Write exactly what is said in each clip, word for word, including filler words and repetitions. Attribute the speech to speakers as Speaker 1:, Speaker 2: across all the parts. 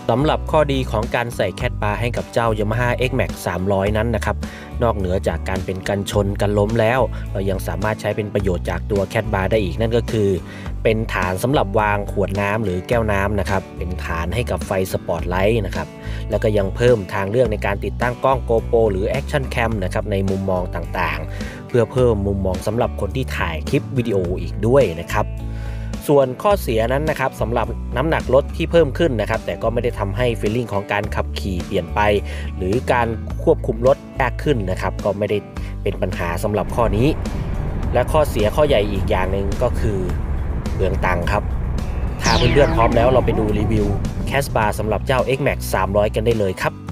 Speaker 1: สำหรับข้อดีของการใส่แคทบาร์ให้กับเจ้า Yamaha เอ็กซ์ แม็กซ์ สามร้อยนั้นนะครับนอกเหนือจากการเป็นกันชนกันล้มแล้วเรายังสามารถใช้เป็นประโยชน์จากตัวแคทบาร์ได้อีกนั่นก็คือเป็นฐานสำหรับวางขวดน้ำหรือแก้วน้ำนะครับเป็นฐานให้กับไฟสปอตไลท์นะครับแล้วก็ยังเพิ่มทางเลือกในการติดตั้งกล้อง GoPro หรือ Action Cam นะครับในมุมมองต่างๆเพื่อเพิ่มมุมมองสำหรับคนที่ถ่ายคลิปวิดีโออีกด้วยนะครับส่วนข้อเสียนั้นนะครับสำหรับน้ำหนักรถที่เพิ่มขึ้นนะครับแต่ก็ไม่ได้ทำให้ฟีลลิ่งของการขับขี่เปลี่ยนไปหรือการควบคุมรถยากขึ้นนะครับก็ไม่ได้เป็นปัญหาสำหรับข้อนี้และข้อเสียข้อใหญ่อีกอย่างหนึ่งก็คือเปลืองตังค์ครับถ้าเพื่อนๆพร้อมแล้วเราไปดูรีวิวแคสบาร์สำหรับเจ้า เอ็กซ์ แม็กซ์ สามร้อยกันได้เลยครับ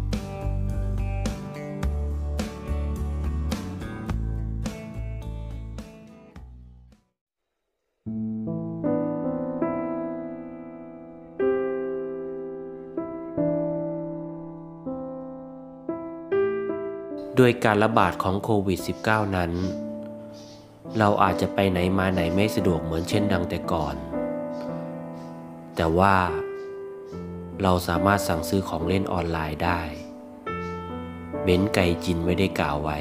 Speaker 1: ด้วยการระบาดของโควิด สิบเก้า นั้นเราอาจจะไปไหนมาไหนไม่สะดวกเหมือนเช่นดังแต่ก่อนแต่ว่าเราสามารถสั่งซื้อของเล่นออนไลน์ได้เบ้นไก่จินไม่ได้กล่าวไว้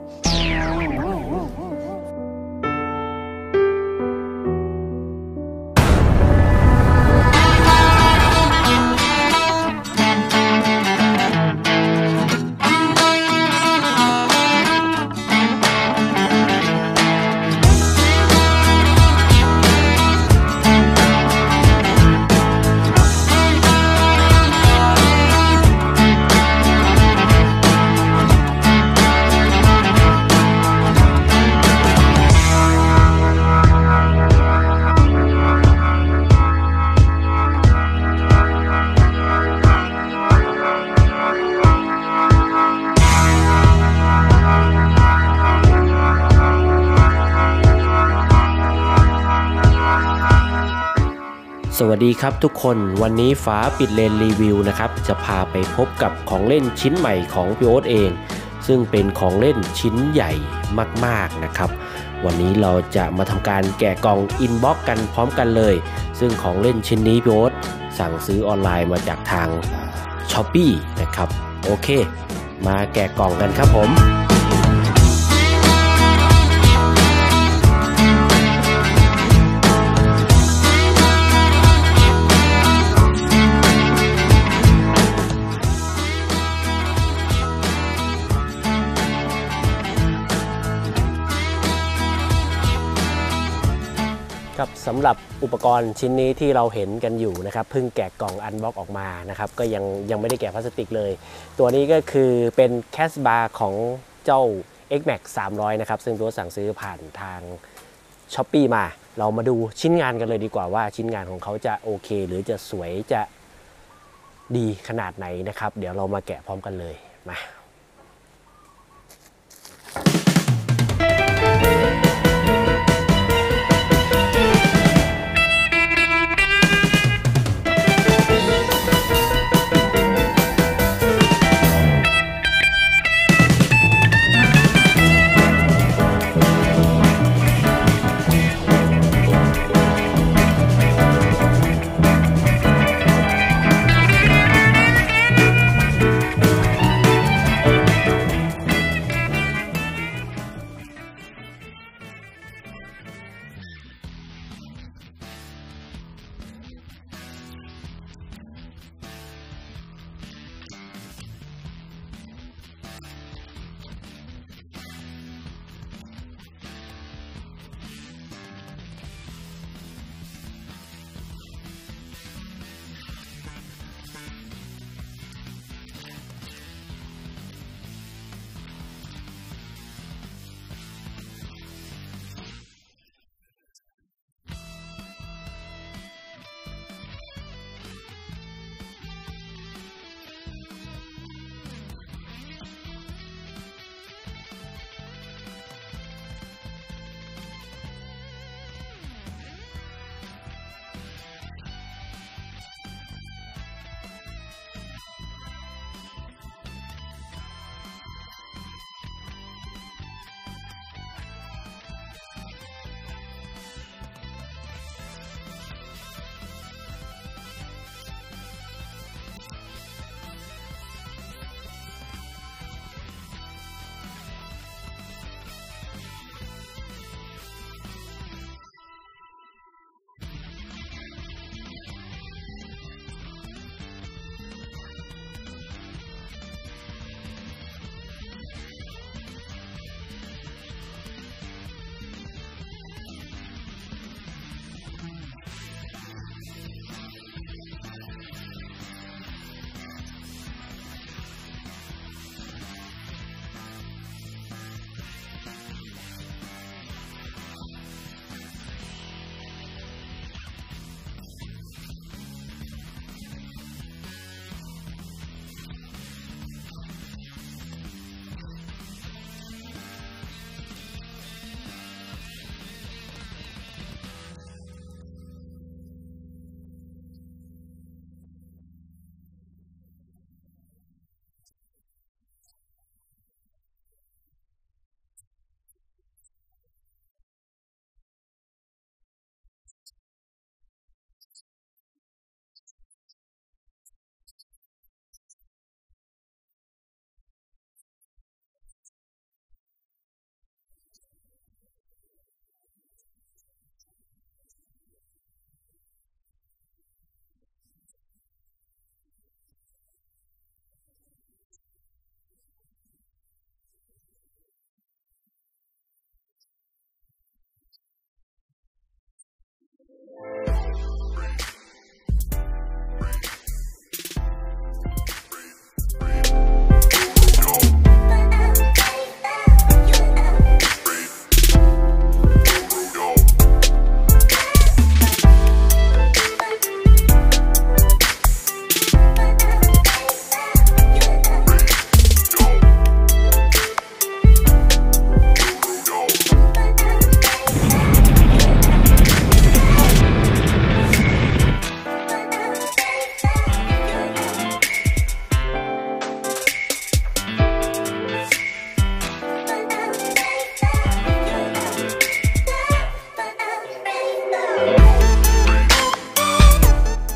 Speaker 1: สวัสดีครับทุกคนวันนี้ฟ้าปิดเลนรีวิวนะครับจะพาไปพบกับของเล่นชิ้นใหม่ของพี่โอ๊ตเองซึ่งเป็นของเล่นชิ้นใหญ่มากๆนะครับวันนี้เราจะมาทำการแกะกล่องอินบ็อกซ์กันพร้อมกันเลยซึ่งของเล่นชิ้นนี้พี่โอ๊ตสั่งซื้อออนไลน์มาจากทาง ช้อปปี้ นะครับโอเคมาแกะกล่องกันครับผมครับสำหรับอุปกรณ์ชิ้นนี้ที่เราเห็นกันอยู่นะครับเพิ่งแกะกล่องอันบ็อกออกมานะครับก็ยังยังไม่ได้แกะพลาสติกเลยตัวนี้ก็คือเป็นแคสบาร์ของเจ้า เอ็กซ์ แม็กซ์ สามร้อยนะครับซึ่งตัวสั่งซื้อผ่านทาง ช้อปปี้ มาเรามาดูชิ้นงานกันเลยดีกว่าว่าชิ้นงานของเขาจะโอเคหรือจะสวยจะดีขนาดไหนนะครับเดี๋ยวเรามาแกะพร้อมกันเลยมา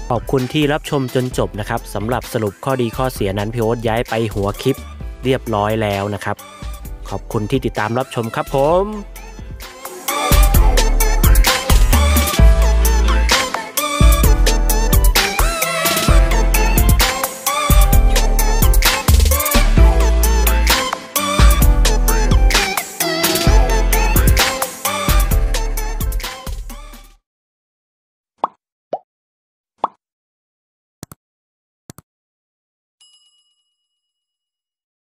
Speaker 1: ขอบคุณที่รับชมจนจบนะครับสำหรับสรุปข้อดีข้อเสียนั้นพี่โอ๊ตย้ายไปหัวคลิปเรียบร้อยแล้วนะครับขอบคุณที่ติดตามรับชมครับผม